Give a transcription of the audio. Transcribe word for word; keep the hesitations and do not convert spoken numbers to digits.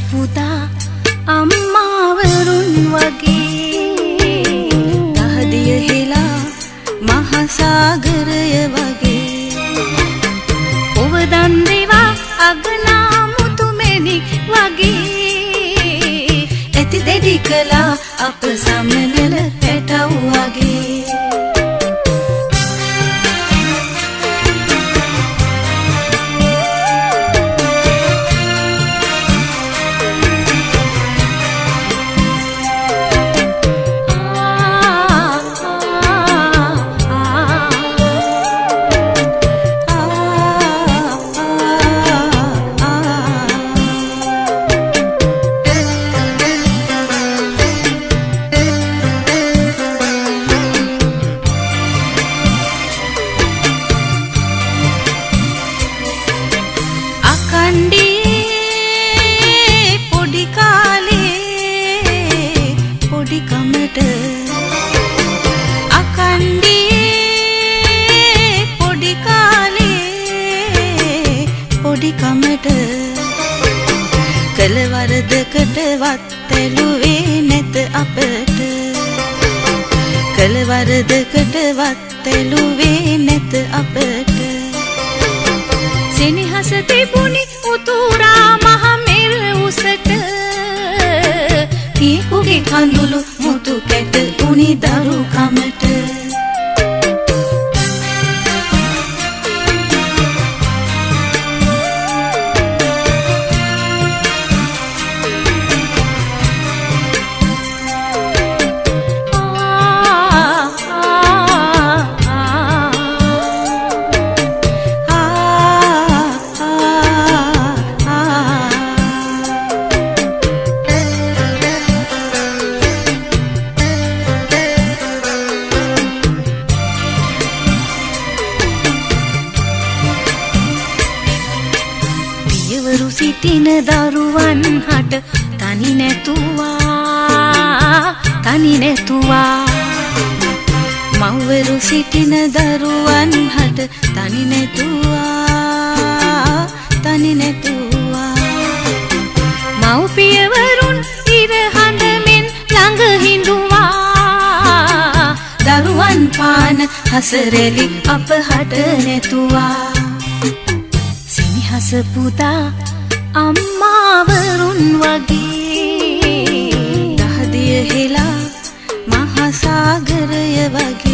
පුතා අම්මාවරුන් වගේ දහදිය හෙලා මහා සාගරය වගේ ඔව දන් දේවා අගනා මුතු මෙනික් වගේ ඇති දෙඩි කළා අප සමනල පැටව් වගේ කල වරදකට වත්තැලුවේ නැත අපට කල වරදකට වත්තැලුවේ නැත අපට සෙනෙහස තිබුණි උතුරා මහ මෙර උසට තියකුගේ කඳුළු මුතු කැට උනි දරු කමට සිටින දරුවන් හට තනි නැතුවා තනි නැතුවා මව්වරු සිටින දරුවන් හට තනි නැතුවා තනි නැතුවා මව්පියවරුන් ඉර හඬමින් ළඟ හිඳුවා දරුවන් පාන හසරෙලි අප හට නැතුවා සෙනෙහස පුතා අම්මාවරුන් වගේ දහදිය හෙලා මහා සාගරය වගේ